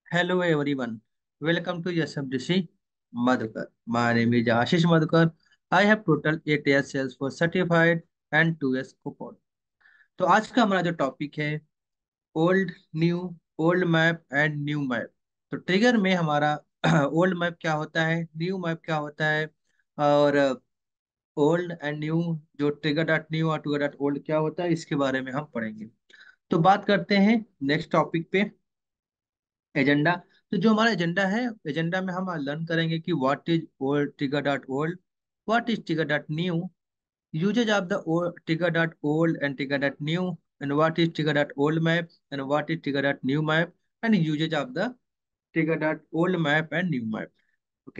Hello everyone. Welcome to SFDC Madhukar. My name is Ashish Madhukar. I have total 8 years Salesforce certified and 2 years support. तो आज का हमारा जो topic है old new old map and new map. तो trigger में हमारा old map क्या होता है, न्यू मैप क्या होता है, और ओल्ड एंड न्यू जो ट्रिगर डॉट न्यू और ट्रिगर डॉट ओल्ड क्या होता है, इसके बारे में हम पढ़ेंगे। तो बात करते हैं नेक्स्ट टॉपिक पे, एजेंडा। तो जो हमारा एजेंडा है, एजेंडा में हम लर्न करेंगे कि what is old trigger dot old, what is trigger dot new, usages of the trigger dot old and trigger dot new, and what is trigger dot old map and what is trigger dot new map, and usages of the trigger dot old map and new map. Okay,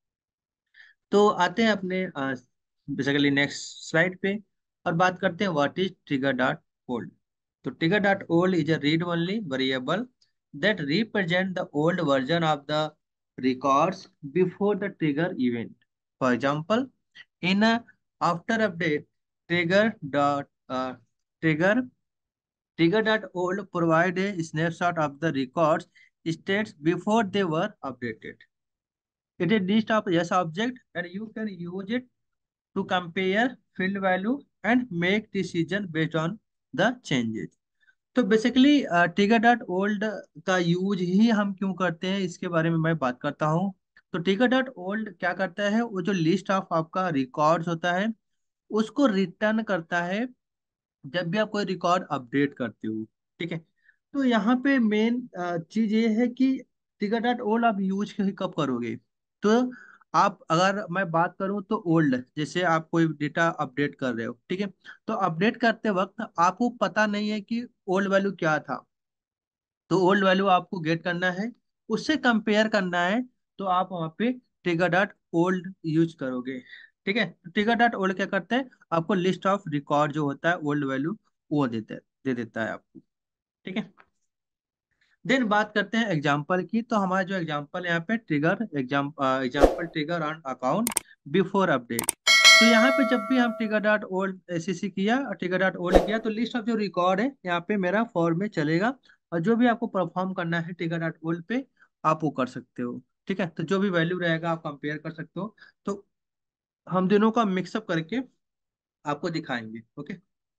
तो आते हैं अपने basically next slide पे और बात करते हैं what is trigger dot old. तो trigger dot old is a read only variable that represent the old version of the records before the trigger event. For example, in a after update, trigger dot trigger trigger dot old provide a snapshot of the records states before they were updated. It is list of yes object and you can use it to compare field value and make decision based on the changes. तो basically trigger dot old का use ही हम क्यों करते हैं, इसके बारे में मैं बात करता हूँ। तो ट्रिगर डॉट ओल्ड क्या करता है, वो जो लिस्ट ऑफ आपका रिकॉर्ड्स होता है उसको रिटर्न करता है जब भी आप कोई रिकॉर्ड अपडेट करते हो। ठीक है, तो यहाँ पे मेन चीज ये है कि ट्रिगर डॉट ओल्ड आप यूज कब करोगे। तो आप, अगर मैं बात करूँ तो ओल्ड, जैसे आप कोई डेटा अपडेट कर रहे हो, ठीक है, तो अपडेट करते वक्त आपको पता नहीं है कि ओल्ड वैल्यू क्या था, तो ओल्ड वैल्यू आपको गेट करना है, उससे कंपेयर करना है, तो आप वहाँ पे ट्रिगर डॉट ओल्ड यूज करोगे। ठीक है, ट्रिगर डॉट ओल्ड क्या करते हैं, आपको लिस्ट ऑफ रिकॉर्ड जो होता है ओल्ड वैल्यू वो दे देता है आपको। ठीक है, देन बात करते हैं एग्जाम्पल की। तो हमारा जो एग्जाम्पल यहाँ पे trigger example trigger on account before update. तो यहाँ पे जब भी हम ट्रिगर डॉट ओल्ड एससीसी किया और ट्रिगर डॉट ओल्ड किया तो लिस्ट ऑफ जो रिकॉर्ड है यहाँ पे मेरा फॉर में चलेगा, और जो भी आपको परफॉर्म करना है ट्रिगर डॉट ओल्ड पे आप वो कर सकते हो। ठीक है, तो जो भी वैल्यू रहेगा आप कंपेयर कर सकते हो। तो हम दोनों का मिक्सअप करके आपको दिखाएंगे। ओके,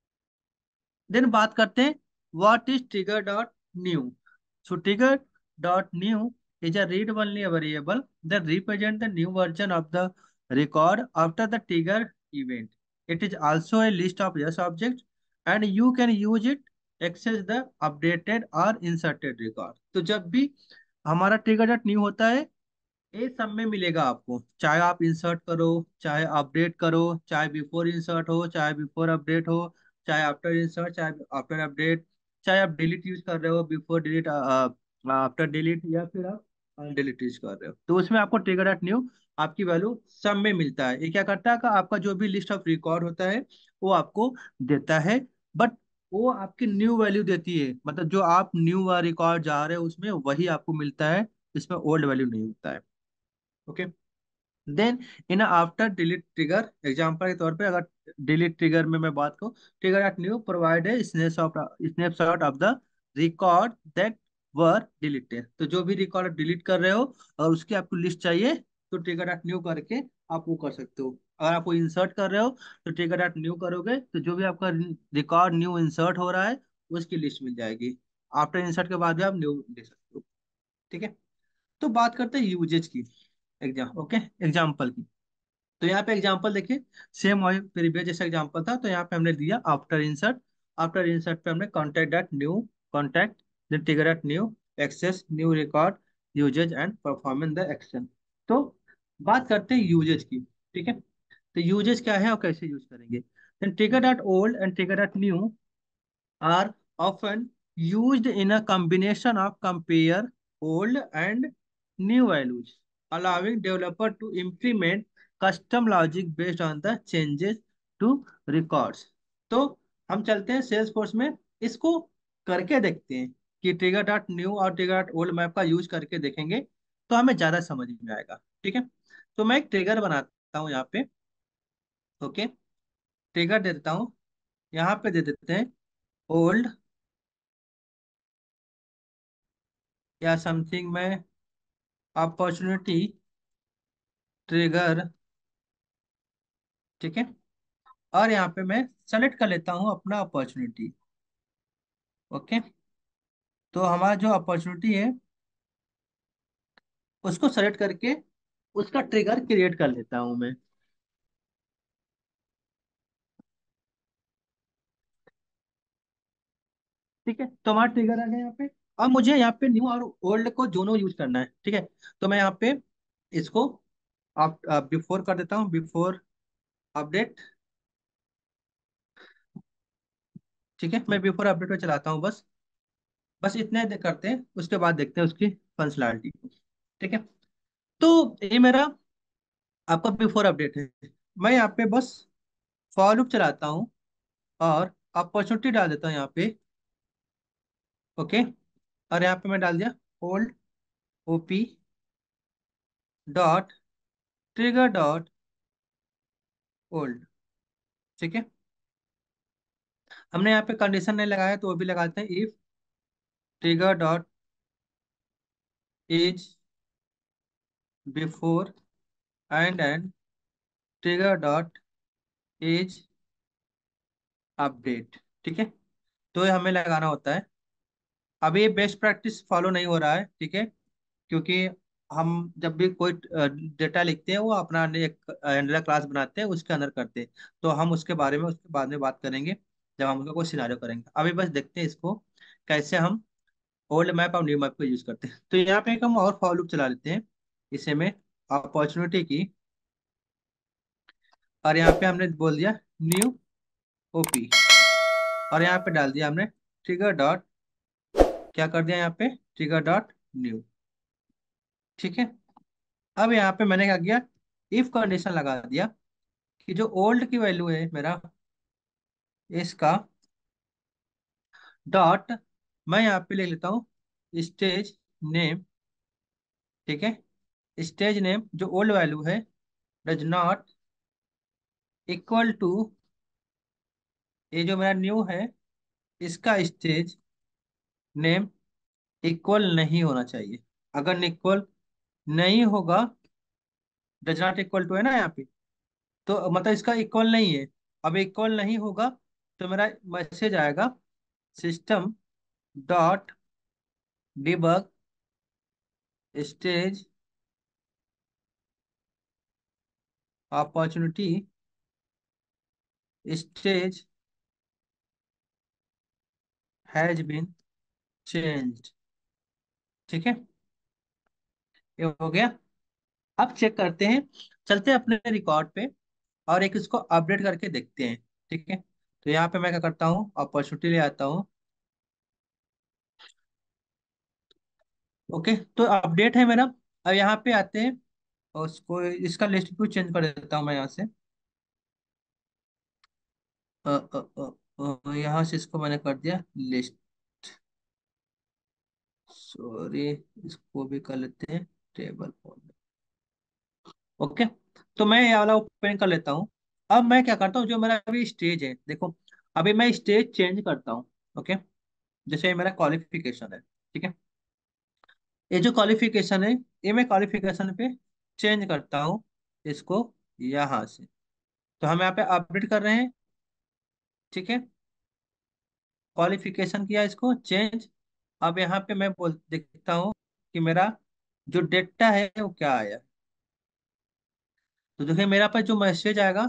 देन बात करते हैं what is trigger dot new. So trigger dot new is a read-only variable that represents the new version of the record after the trigger event. It is also a list of yes objects and you can use it access the updated or inserted record. तो जब भी हमारा trigger dot new होता है ये सब में मिलेगा आपको, चाहे आप इंसर्ट करो, चाहे अपडेट करो, चाहे बिफोर इंसर्ट हो, चाहे बिफोर अपडेट हो, चाहे आफ्टर इंसर्ट, चाहे आफ्टर अपडेट, चाहे आप डिलीट यूज कर रहे हो, बिफोर डिलीट, आफ्टर डिलीट, या फिर आप डिलीट यूज कर रहे हो, तो उसमें आपको ट्रिगर डॉट न्यू आपकी वैल्यू सब में मिलता है। ये क्या करता है कि आपका जो भी लिस्ट ऑफ रिकॉर्ड होता है वो आपको देता है, बट वो आपकी न्यू वैल्यू देती है, मतलब जो आप न्यू रिकॉर्ड जा रहे हो उसमें वही आपको मिलता है, इसमें ओल्ड वैल्यू नहीं होता है। Okay, then in after delete trigger, example के तौर पे अगर डिलीट ट्रिगर में मैं बात करूं, trigger at new provide a snapshot of the record that were deleted. तो जो भी रिकॉर्ड डिलीट कर रहे हो और उसकी आपको लिस्ट चाहिए तो ट्रिगर एट न्यू करके आप वो कर सकते हो। अगर आपको इंसर्ट कर रहे हो तो ट्रिगर एट न्यू करोगे तो जो भी आपका रिकॉर्ड न्यू इंसर्ट हो रहा है उसकी लिस्ट मिल जाएगी। आफ्टर इंसर्ट के बाद भी आप न्यू दे सकते हो। ठीक है, तो बात करते हैं यूजेज की, ओके, एग्जाम्पल की। तो यहाँ पे एग्जांपल देखिए, सेम वही प्रीवियस जैसा एग्जांपल था, तो यहाँ पे हमने दिया आफ्टर इंसर्ट। आफ्टर इंसर्ट पे हमने contact dot new contact, then trigger dot new access new record usages and performing the action. तो बात करते हैं यूजेज की। ठीक है, तो यूजेज क्या है और कैसे यूज करेंगे। Then trigger dot old and trigger dot new are often used in a combination of compare old and new values, allowing developer to implement custom logic based on the changes to records. तो हम चलते हैं sales force में, इसको करके देखते हैं कि ट्रिगर डॉट न्यू और ट्रिगर डॉट ओल्ड मैप का यूज करके देखेंगे तो हमें ज्यादा समझ में आएगा। ठीक है, तो मैं एक ट्रिगर बनाता हूँ यहाँ पे। ओके, ट्रिगर दे देता हूँ, यहाँ पे दे देते हैं ओल्ड या समथिंग में अपॉर्चुनिटी ट्रिगर, ठीक है। और यहाँ पे मैं सेलेक्ट कर लेता हूँ अपना अपॉर्चुनिटी। ओके। तो हमारा जो अपॉर्चुनिटी है उसको सेलेक्ट करके उसका ट्रिगर क्रिएट कर लेता हूँ मैं। ठीक है, तो हमारा ट्रिगर आ गया यहाँ पे। अब मुझे यहाँ पे न्यू और ओल्ड को दोनों यूज करना है, ठीक है। तो मैं यहाँ पे इसको आप बिफोर कर देता हूँ, बिफोर अपडेट। ठीक है, मैं बिफोर अपडेट में चलाता हूँ बस। बस इतने करते हैं, उसके बाद देखते हैं उसकी फंक्शनैलिटी को। ठीक है। तो ये मेरा आपका बिफोर अपडेट है। मैं यहाँ पे बस फॉर लूप चलाता हूँ और अपॉर्चुनिटी डाल देता हूँ यहाँ पे। ओके। और यहाँ पे मैं डाल दिया old OP dot trigger dot old. ठीक है। हमने यहाँ पे कंडीशन नहीं लगाया तो वो भी लगाते हैं, if trigger dot is before and trigger dot is update. ठीक है। तो ये हमें लगाना होता है। अभी ये बेस्ट प्रैक्टिस फॉलो नहीं हो रहा है, ठीक है। क्योंकि हम जब भी कोई डेटा लिखते हैं वो अपना एक एंड्रॉइड क्लास बनाते हैं, उसके अंदर करते हैं। तो हम उसके बारे में उसके बाद में बात करेंगे जब हम उसका कोई सिनारियो करेंगे। अभी बस देखते हैं इसको कैसे हम ओल्ड मैप और न्यू मैप को यूज करते हैं। तो यहाँ पे एक हम और फॉर लूप चला लेते हैं, इसे में अपॉर्चुनिटी की। और यहाँ पे हमने बोल दिया न्यू ओपी। और यहाँ पे डाल दिया हमने ट्रिगर डॉट, क्या कर दिया यहाँ पे, ट्रिगर डॉट न्यू। ठीक है। अब यहाँ पे मैंने क्या किया, इफ कंडीशन लगा दिया कि जो ओल्ड की वैल्यू है मेरा इसका डॉट, मैं यहाँ पे लिख लेता हूँ स्टेज नेम। ठीक है। स्टेज नेम जो ओल्ड वैल्यू है डज नॉट इक्वल टू, ये जो मेरा न्यू है इसका स्टेज नेम इक्वल नहीं होना चाहिए। अगर इक्वल नहीं होगा, डज नॉट इक्वल टू है ना यहाँ पे, तो मतलब इसका इक्वल नहीं है। अब इक्वल नहीं होगा तो मेरा मैसेज आएगा system dot debug stage opportunity stage has been changed. ठीक है, ये हो गया। अब चेक करते हैं, चलते हैं अपने रिकॉर्ड पे और एक इसको अपडेट करके देखते हैं। ठीक है। तो यहाँ पे मैं क्या करता हूँ, अपॉर्चुनिटी ले आता हूँ। ओके, तो अपडेट है मेरा। अब यहाँ पे आते हैं और उसको इसका लिस्ट भी चेंज कर देता हूँ मैं यहाँ से। यहाँ से इसको मैंने कर दिया लिस्ट, सॉरी, इसको भी कर लेते हैं टेबल। ओके। तो मैं ये वाला ओपन कर लेता हूँ। अब मैं क्या करता हूँ, जो मेरा अभी स्टेज है देखो, अभी मैं स्टेज चेंज करता हूँ। ओके। जैसे ये मेरा क्वालिफिकेशन है, ठीक है। ये जो क्वालिफिकेशन है, ये मैं क्वालिफिकेशन पे चेंज करता हूँ इसको यहाँ से। तो हम यहाँ पे अपडेट कर रहे हैं, ठीक है। क्वालिफिकेशन किया इसको चेंज। अब यहाँ पे मैं बोल देखता हूँ कि मेरा जो डेटा है वो क्या आया। तो देखिए मेरा पास जो मैसेज आएगा,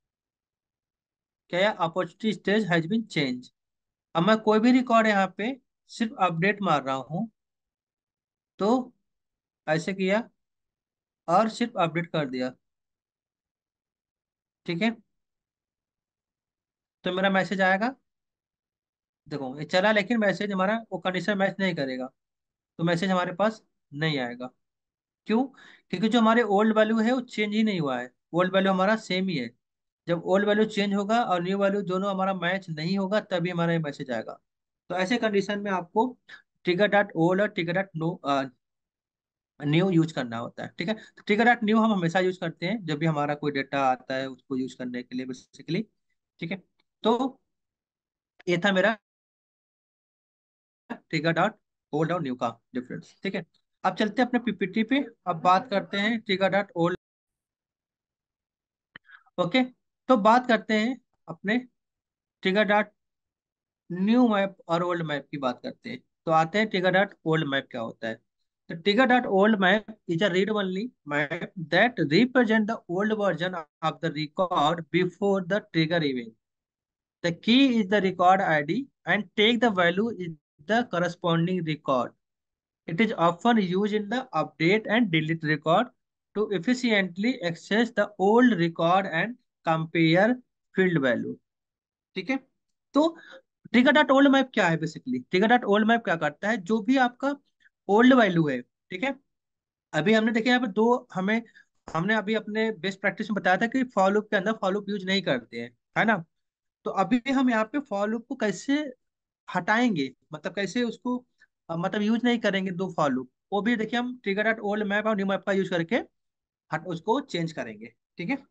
क्या, opportunity stage has been change. अब मैं कोई भी रिकॉर्ड यहाँ पे सिर्फ अपडेट मार रहा हूँ, तो ऐसे किया और सिर्फ अपडेट कर दिया। ठीक है। तो मेरा मैसेज आएगा, देखो ये चला, लेकिन मैसेज हमारा वो कंडीशन मैच नहीं करेगा, तो मैसेज हमारे पास नहीं आएगा। क्यों? क्योंकि जो हमारे ओल्ड वैल्यू है वो चेंज ही नहीं हुआ है, ओल्ड वैल्यू हमारा सेम ही है। जब ओल्ड वैल्यू चेंज होगा और न्यू वैल्यू दोनों हमारा मैच नहीं होगा तभी हमारा ये मैसेज आएगा। तो ऐसे कंडीशन में आपको ट्रिगर डॉट ओल्ड और trigger dot no new use करना होता है। ठीक है। तो ट्रिगर डॉट न्यू हम हमेशा यूज करते हैं जब भी हमारा कोई डेटा आता है उसको यूज करने के लिए बेसिकली। ठीक है। तो ये था मेरा ट्रिगर डॉट ओल्ड और न्यू का डिफरेंस। ठीक है, अब चलते हैं अपने पीपीटी पे। अब बात करते हैं ट्रिगर डॉट ओल्ड। ओके, तो बात करते हैं अपने ट्रिगर डॉट न्यू मैप और ओल्ड मैप की बात करते हैं। तो आते हैं ट्रिगर डॉट ओल्ड मैप क्या होता है। तो trigger dot old map is a read only map that represent the old version of the record before the trigger event. The key is the record ID and take the value in the corresponding record. It is often used in the update and delete record to efficiently access the old record and compare field value. ठीक है, तो trigger dot old map क्या है? Basically trigger dot old map क्या करता है, जो भी आपका ओल्ड वैल्यू है, ठीक है। अभी हमने देखा यहाँ पे दो, हमें हमने अभी अपने बेस्ट प्रैक्टिस में बताया था कि फॉर लूप के अंदर फॉर लूप यूज नहीं करते हैं, है ना। तो अभी हम यहाँ पे फॉर लूप को कैसे हटाएंगे, मतलब कैसे उसको मतलब यूज नहीं करेंगे दो फॉर लूप, वो भी देखिए हम ट्रिगर डॉट ओल्ड मैप और न्यू मैप का यूज करके हट उसको चेंज करेंगे। ठीक है,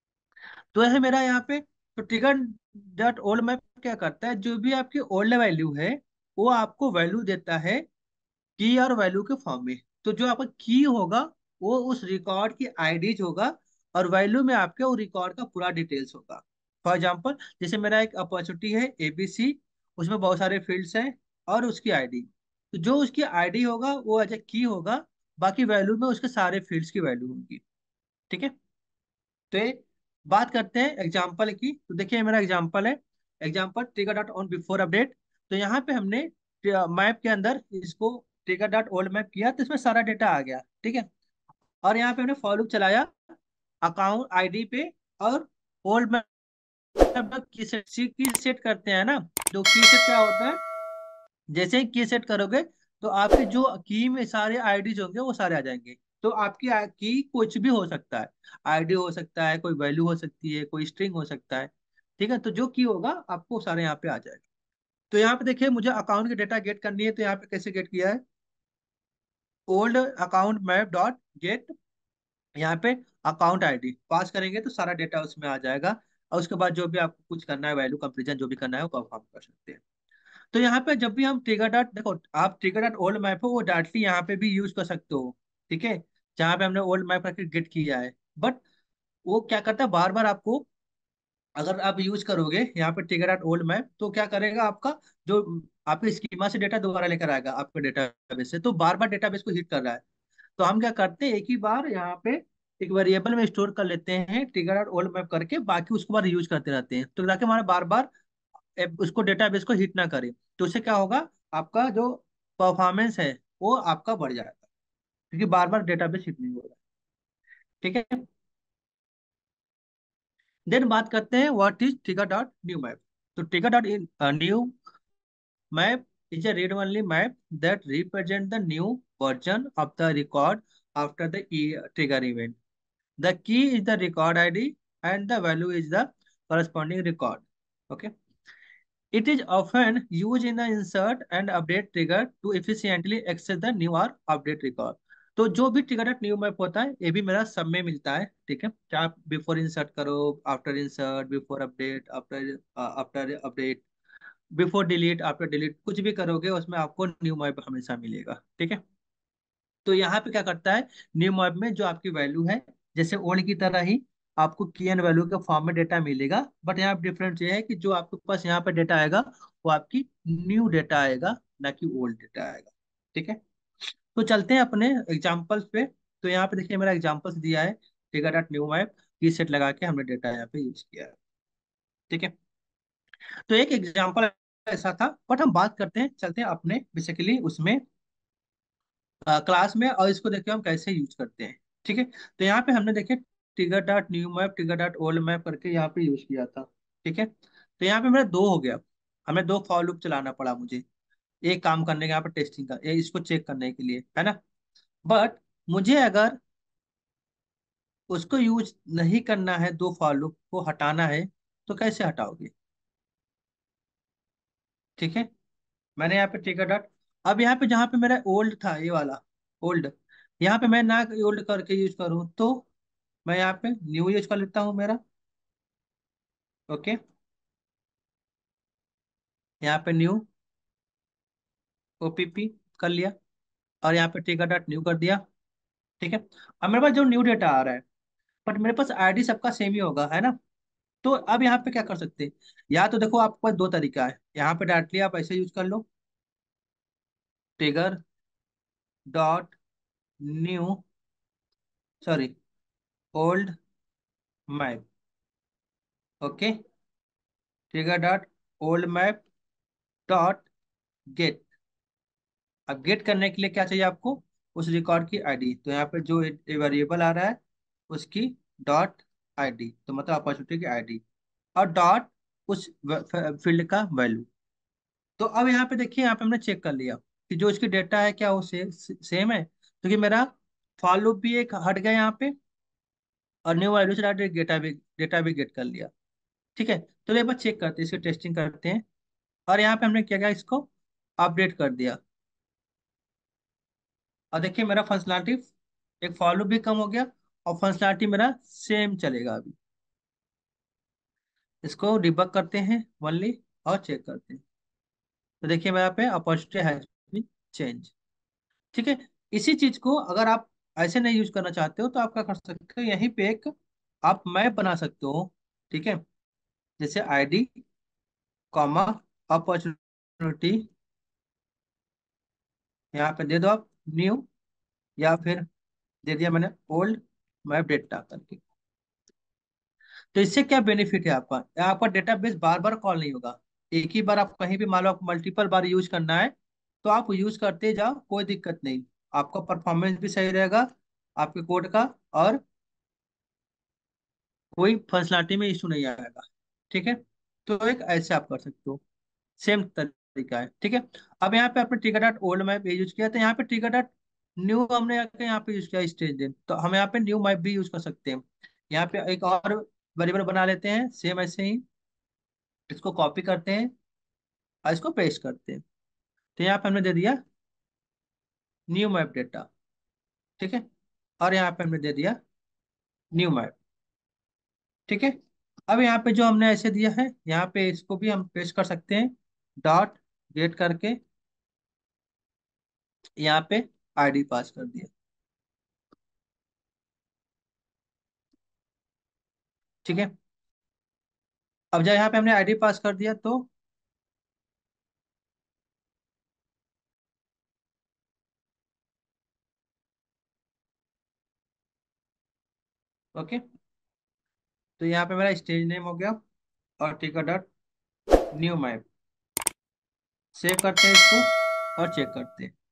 तो यह है मेरा यहाँ पे। तो ट्रिगर डॉट ओल्ड मैप क्या करता है, जो भी आपकी ओल्ड वैल्यू है वो आपको वैल्यू देता है की और वैल्यू के फॉर्म में। तो जो आपका की होगा वो उस रिकॉर्ड की आईडीज होगा, और वैल्यू में आपके वो रिकॉर्ड का पूरा डिटेल्स होगा। फॉर एग्जांपल, जैसे मेरा एक अपॉर्चुनिटी है एबीसी, उसमें बहुत सारे फील्ड्स हैं और उसकी आईडी। तो जो उसकी आईडी होगा वो एज ए की होगा, बाकी वैल्यू में उसके सारे फील्ड्स की वैल्यू होगी। ठीक है, तो ये बात करते हैं एग्जाम्पल की। तो देखिए मेरा एग्जाम्पल है, example trigger dot on before update. तो यहाँ पे हमने मैप के अंदर इसको ट्रिगर डॉट ओल्ड मैप किया, तो इसमें सारा डेटा आ गया। ठीक है, और यहाँ पे हमने फॉर लूप चलाया अकाउंट आईडी पे, और ओल्ड मैप की सेट करते हैं ना। जो की सेट क्या होता है, जैसे ही की सेट करोगे तो आपके जो की में सारे आईडीज होंगे वो सारे आ जाएंगे। तो आपकी की कुछ भी हो सकता है, आईडी हो सकता है, कोई वैल्यू हो सकती है, कोई स्ट्रिंग हो सकता है। ठीक है, तो जो की होगा आपको सारे यहाँ पे आ जाएगा। तो यहाँ पे देखिए मुझे अकाउंट की डेटा गेट करनी है, तो यहाँ पे कैसे गेट किया है, old account map dot get, यहाँ पे अकाउंट आईडी पास करेंगे तो सारा डेटा उसमें आ जाएगा। और उसके बाद जो भी आपको कुछ करना है, वैल्यू कंपेरिजन जो भी करना है वो परफॉर्म कर सकते हैं। तो यहाँ पे जब भी हम ट्रिगर डॉट, देखो आप ट्रिगर डॉट ओल्ड मैप हो वो डायरेक्टली यहाँ पे भी यूज कर सकते हो। ठीक है, जहाँ पे हमने ओल्ड मैप करके गेट किया है, बट वो क्या करता है, बार बार आपको, अगर आप यूज करोगे यहाँ पे ट्रिगर डॉट ओल्ड मैप, तो क्या करेगा आपका, जो आपके स्कीमा से डेटा दोबारा लेकर आएगा आपके डेटाबेस से, तो बार बार डेटाबेस को हिट कर रहा है। तो हम क्या करते हैं, एक ही बार यहाँ पे एक वेरिएबल में स्टोर कर लेते हैं ट्रिगर डॉट ओल्ड मैप करके, बाकी उसको बार यूज करते रहते हैं, तो ताकि हमारा बार बार उसको डेटाबेस को हिट ना करे। तो उससे क्या होगा, आपका जो परफॉर्मेंस है वो आपका बढ़ जाएगा, क्योंकि बार बार डेटाबेस हिट नहीं हो रहा है। ठीक है, देन बात करते हैं what is trigger dot new map. तो trigger dot new map is a read only map that represent the new version of the record after the trigger event. The key is the record ID and the value is the corresponding record. Okay, it is often used in the insert and update trigger to efficiently access the new or update record. तो जो भी trigger at new map होता है ये भी मेरा सब में मिलता है। ठीक है, चाहे आप बिफोर इंसर्ट करो, after insert, before update, after after update, before delete, after delete, कुछ भी करोगे उसमें आपको न्यू मैप हमेशा मिलेगा। ठीक है, तो यहाँ पे क्या करता है, न्यू मैप में जो आपकी वैल्यू है, जैसे ओल्ड की तरह ही आपको की एंड वैल्यू के फॉर्म में डेटा मिलेगा, बट यहाँ पे डिफरेंस ये है कि जो आपके पास यहाँ पे डेटा आएगा वो आपकी न्यू डेटा आएगा, ना कि ओल्ड डेटा आएगा। ठीक है, तो चलते हैं अपने एग्जाम्पल्स पे। तो यहाँ पे देखिए मेरा एग्जाम्पल्स दिया है, टिकट dot new map key set लगा के हमने डेटा यहाँ पे यूज किया है। ठीक है, तो एक एग्जाम्पल ऐसा था, बट हम बात करते हैं, चलते हैं अपने बेसिकली उसमें क्लास में, और इसको देखिए हम कैसे यूज करते हैं। ठीक है, तो यहाँ पे हमने देखे trigger dot new map, trigger dot old map करके यहाँ पे यूज किया था। ठीक है, तो यहाँ पे मेरा दो हो गया, हमें दो फॉर लूप चलाना पड़ा मुझे, एक काम करने का यहाँ पे टेस्टिंग का, ये इसको चेक करने के लिए, है ना। बट मुझे अगर उसको यूज नहीं करना है, दो फॉर लूप को हटाना है, तो कैसे हटाओगे? ठीक है, मैंने यहाँ पे टिकर डॉट, अब यहाँ पे जहाँ पे मेरा ओल्ड था ये वाला ओल्ड, यहाँ पे मैं ना ओल्ड करके यूज करूँ, तो मैं यहाँ पे न्यू यूज कर लेता हूँ मेरा। ओके, यहाँ पे न्यू ओपीपी, कर लिया, और यहाँ पे टिकट डॉट न्यू कर दिया। ठीक है। अब मेरे पास जो न्यू डेटा आ रहा है, बट मेरे पास आईडी सबका सेम ही होगा, है ना। तो अब यहाँ पे क्या कर सकते हैं, या तो देखो आपके पास दो तरीका है, यहाँ पे डायरेक्टली आप ऐसे यूज कर लो, trigger dot new, sorry, old map. Okay, trigger dot old map dot get. अब गेट करने के लिए क्या चाहिए आपको, उस रिकॉर्ड की आईडी, तो यहाँ पे जो वेरिएबल आ रहा है उसकी डॉट आईडी, तो मतलब अपॉर्चुनिटी की आईडी, और डॉट उस फील्ड का वैल्यू। तो अब यहाँ पे देखिए, यहाँ पे हमने चेक कर लिया कि जो इसकी डेटा है क्या वो सेम है, तो कि मेरा फॉर लूप भी एक हट गया यहाँ पे, और न्यू वैल्यू से डायरेक्ट डेटा भी गेट कर लिया। ठीक है। तो एक बार चेक करते हैं, इसकी टेस्टिंग करते हैं। और यहाँ पे हमने क्या किया, इसको अपडेट कर दिया, और देखिए मेरा फंक्शनलिटी, एक फॉर लूप भी कम हो गया, और फंक्शनलिटी मेरा सेम चलेगा अभी। इसको डिबग करते हैं वनली, और चेक करते हैं। तो देखिए मेरा पे अपॉर्चुनिटी हैज बीन चेंज। ठीक है। इसी चीज को अगर आप ऐसे नहीं यूज करना चाहते हो, तो आप क्या कर सकते हो, यहीं पे एक आप मैप बना सकते हो। ठीक है। जैसे आईडी कॉमा अपॉर्चुनिटी, यहाँ पे दे दो आप न्यू, या फिर दे दिया मैंने ओल्ड मैप डेटा करके। तो इससे क्या बेनिफिट है आपका, आपका डेटाबेस बार बार कॉल नहीं होगा। एक ही बार आप कहीं भी, मान लो आपको मल्टीपल बार यूज करना है, तो आप यूज करते जाओ, कोई दिक्कत नहीं। आपका परफॉर्मेंस भी सही रहेगा आपके कोड का, और कोई फंक्शनलिटी में इशू नहीं आएगा। ठीक है। तो एक ऐसे आप कर सकते हो, सेम तरीका है। ठीक है। अब यहाँ पे आपने टिकट डॉट ओल्ड मैप ये यूज किया, तो यहाँ पे टिकट डॉट न्यू हमने आके यहाँ पे यूज किया स्टेज दिन, तो हम यहाँ पे न्यू मैप भी यूज कर सकते हैं। यहाँ पे एक और वेरिएबल बना लेते हैं सेम ऐसे ही, इसको कॉपी करते हैं और इसको पेस्ट करते हैं। तो यहाँ पे हमने दे दिया न्यू मैप डेटा। ठीक है। और यहाँ पे हमने दे दिया न्यू मैप। ठीक है। अब यहाँ पे जो हमने ऐसे दिया है, यहाँ पे इसको भी हम पेस्ट कर सकते हैं, डॉट गेट करके यहाँ पे आईडी पास कर दिया। ठीक है। अब जब यहाँ पे हमने आईडी पास कर दिया, तो ओके, तो यहाँ पे मेरा स्टेज नेम हो गया, और ticket dot new map. Save करते हैं इसको, और चेक करते हैं।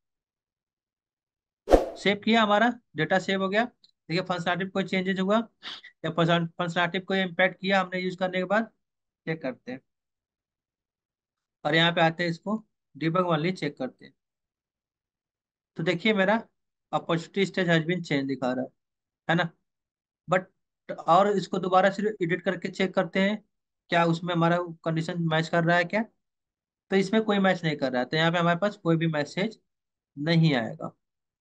सेव किया, हमारा डेटा सेव हो गया। देखिए फंक्शनलिटी कोई चेंजेस हुआ, या फंक्शनलिटी कोई इम्पैक्ट किया हमने यूज करने के बाद, चेक करते हैं। और यहाँ पे आते हैं, इसको डिबग वाली चेक करते हैं। तो देखिए मेरा opportunity stage has been change दिखा रहा है ना। बट और इसको दोबारा सिर्फ एडिट करके चेक करते हैं, क्या उसमें हमारा कंडीशन मैच कर रहा है क्या। तो इसमें कोई मैच नहीं कर रहा है, तो यहाँ पे हमारे पास कोई भी मैसेज नहीं आएगा।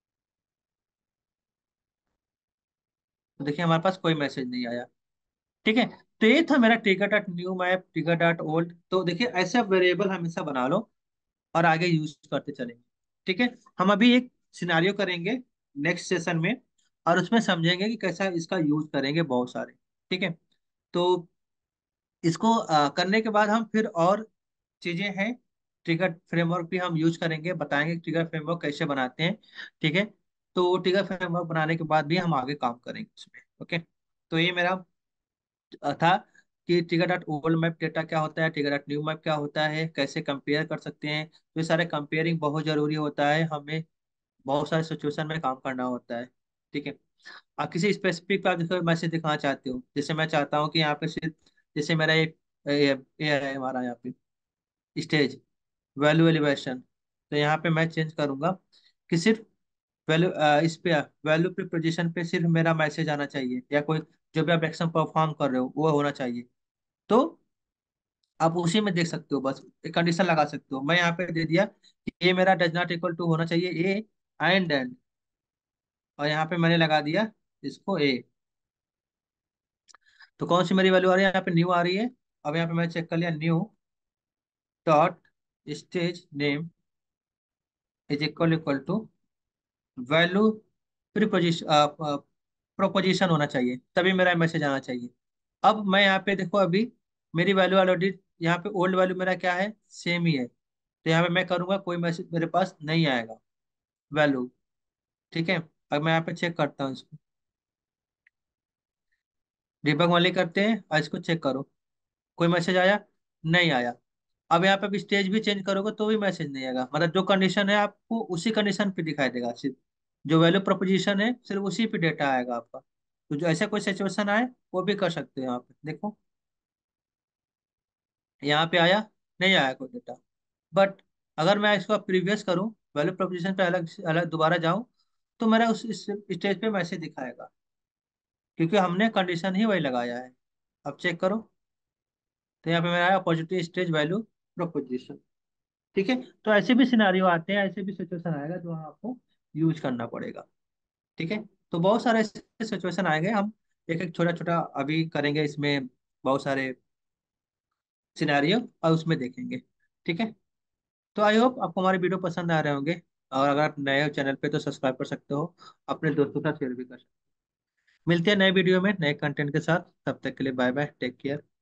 तो देखिए हमारे पास कोई मैसेज नहीं आया। ठीक है। तो ये था मेरा ticket dot new map, ticket dot old. तो देखिए ऐसा वेरिएबल हमेशा बना लो, और आगे यूज करते चलेंगे। ठीक है। हम अभी एक सिनारियो करेंगे नेक्स्ट सेशन में, और उसमें समझेंगे कि कैसा इसका यूज करेंगे बहुत सारे। ठीक है। तो इसको करने के बाद हम फिर और चीजें हैं, ट्रिगर फ्रेमवर्क भी हम यूज करेंगे, बताएंगे ट्रिगर फ्रेमवर्क कैसे बनाते हैं। ठीक है। तो ट्रिगर फ्रेमवर्क बनाने के बाद भी हम आगे काम करेंगे उसमें। ओके। तो ये मेरा था कि trigger dot old map data क्या होता है, ट्रिगर डॉट न्यू मैप क्या होता है, कैसे कंपेयर कर सकते हैं। तो ये सारे कंपेयरिंग बहुत जरूरी होता है, हमें बहुत सारे सिचुएशन में काम करना होता है। ठीक है। आप किसी स्पेसिफिक आप जैसे मैसेज दिखाना चाहते हो, जैसे मैं चाहता हूँ कि यहाँ पे सिर्फ, जैसे मेरा ये है हमारा यहाँ पे स्टेज वैल्यू एलिवेशन, तो यहाँ पे मैं चेंज करूंगा कि सिर्फ वैल्यू, इस पे वैल्यू पे पोजीशन पे सिर्फ मेरा मैसेज आना चाहिए, या कोई जो भी आप एक्शन परफॉर्म कर रहे हो वो होना चाहिए। तो आप उसी में देख सकते हो, बस एक कंडीशन लगा सकते हो। मैं यहाँ पे दे दिया कि ये मेरा डज नॉट इक्वल टू होना चाहिए ए एंड, और यहाँ पे मैंने लगा दिया इसको ए। तो कौन सी मेरी वैल्यू आ रही है, यहाँ पे न्यू आ रही है। अब यहाँ पे मैं चेक कर लिया, new dot stage name is equal to value preposition proposition होना चाहिए, तभी मेरा मैसेज आना चाहिए। अब मैं यहाँ पे देखो, अभी मेरी वैल्यू ऑलरेडी यहाँ पे ओल्ड वैल्यू मेरा क्या है, सेम ही है, तो यहाँ पे मैं करूंगा कोई मैसेज मेरे पास नहीं आएगा वैल्यू। ठीक है, अब मैं यहाँ पे चेक करता हूँ इसको, डिबग वाले करते हैं और इसको चेक करो, कोई मैसेज आया? नहीं आया। अब यहाँ पे भी स्टेज भी चेंज करोगे तो भी मैसेज नहीं आएगा, मतलब जो कंडीशन है आपको उसी कंडीशन पे दिखाई देगा, सिर्फ जो वैल्यू प्रोपोजिशन है सिर्फ उसी पे डेटा आएगा आपका। तो जो ऐसा कोई सिचुएशन आए वो भी कर सकते हो, यहाँ पे देखो, यहाँ पे आया, नहीं आया कोई डेटा। बट अगर मैं इसको प्रीवियस करूँ, वैल्यू प्रोपोजिशन पे अलग अलग दोबारा जाऊँ, तो मेरा उस स्टेज पे मैसेज दिखाएगा, क्योंकि हमने कंडीशन ही वही लगाया है। अब चेक करो, तो यहाँ पे मेरा आया पॉजिटिव स्टेज वैल्यू प्रोपोजिशन। ठीक है, तो ऐसे भी सिनारियो आते हैं, ऐसे भी सिचुएशन आएगा जो आपको यूज करना पड़ेगा। ठीक है, तो बहुत सारे ऐसे सिचुएशन आएंगे, हम एक एक छोटा छोटा अभी करेंगे इसमें, बहुत सारे सिनेरियो और उसमें देखेंगे। ठीक है, तो आई होप आपको हमारे वीडियो पसंद आ रहे होंगे, और अगर आप नए हो चैनल पे तो सब्सक्राइब कर सकते हो, अपने दोस्तों के साथ शेयर भी कर सकते हो। मिलते हैं नए वीडियो में नए कंटेंट के साथ, तब तक के लिए बाय बाय, टेक केयर।